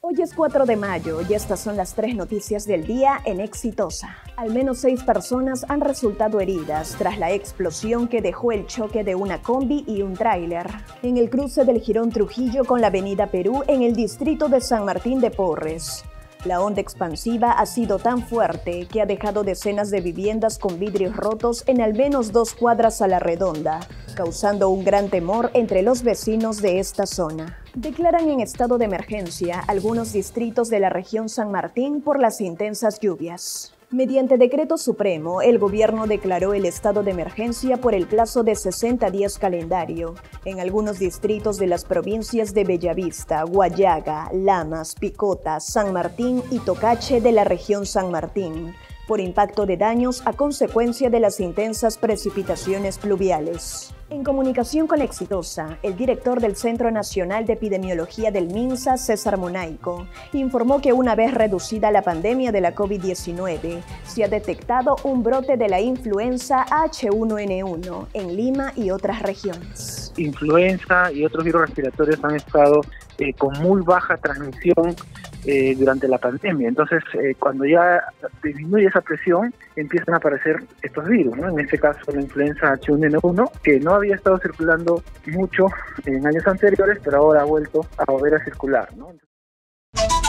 Hoy es 4 de mayo y estas son las 3 noticias del día en Exitosa. Al menos 6 personas han resultado heridas tras la explosión que dejó el choque de una combi y un tráiler en el cruce del Jirón Trujillo con la avenida Perú en el distrito de San Martín de Porres. La onda expansiva ha sido tan fuerte que ha dejado decenas de viviendas con vidrios rotos en al menos 2 cuadras a la redonda, causando un gran temor entre los vecinos de esta zona. Declaran en estado de emergencia algunos distritos de la región San Martín por las intensas lluvias. Mediante decreto supremo, el gobierno declaró el estado de emergencia por el plazo de 60 días calendario en algunos distritos de las provincias de Bellavista, Guayaga, Lamas, Picota, San Martín y Tocache de la región San Martín, por impacto de daños a consecuencia de las intensas precipitaciones pluviales. En comunicación con Exitosa, el director del Centro Nacional de Epidemiología del MINSA, César Monaico, informó que una vez reducida la pandemia de la COVID-19, se ha detectado un brote de la influenza H1N1 en Lima y otras regiones. Influenza y otros virus respiratorios han estado con muy baja transmisión durante la pandemia. Entonces, cuando ya disminuye esa presión, empiezan a aparecer estos virus, ¿no? En este caso, la influenza H1N1, que no había estado circulando mucho en años anteriores, pero ahora ha vuelto a volver a circular, ¿no?